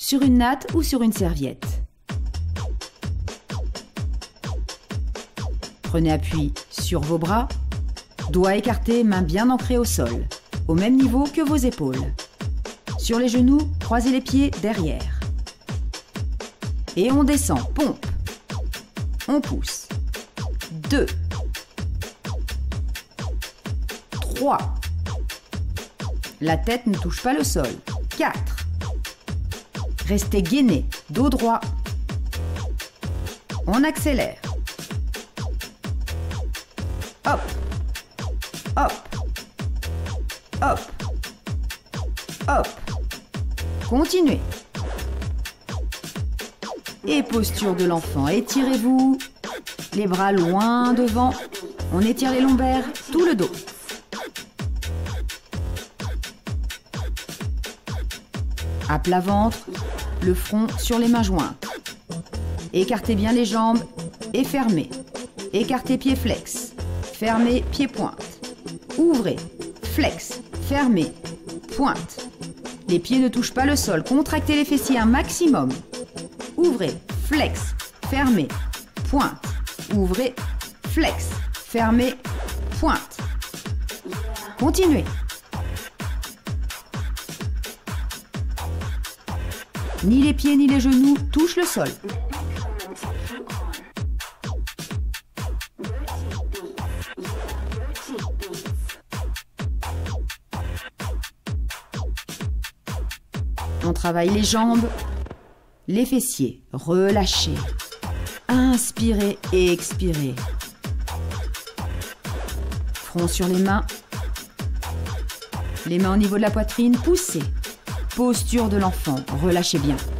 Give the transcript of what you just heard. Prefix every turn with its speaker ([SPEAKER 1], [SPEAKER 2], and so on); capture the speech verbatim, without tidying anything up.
[SPEAKER 1] sur une natte ou sur une serviette. Prenez appui sur vos bras, doigts écartés, mains bien ancrées au sol, au même niveau que vos épaules. Sur les genoux, croisez les pieds derrière. Et on descend, pompe. On pousse. deux. trois. La tête ne touche pas le sol. quatre. Restez gainé, dos droit. On accélère. Hop, hop, hop, hop. Continuez. Et posture de l'enfant. Étirez-vous. Les bras loin devant. On étire les lombaires, tout le dos. À plat ventre, le front sur les mains jointes. Écartez bien les jambes et fermez. Écartez pieds flex. Fermez pieds pointe. Ouvrez, flex, fermez, pointe. Les pieds ne touchent pas le sol. Contractez les fessiers un maximum. Ouvrez, flex, fermez, pointe. Ouvrez, flex, fermez, pointe. Continuez. Ni les pieds ni les genoux touchent le sol. On travaille les jambes, les fessiers. Relâchez. Inspirez et expirez. Front sur les mains. Les mains au niveau de la poitrine, poussez. Posture de l'enfant, relâchez bien.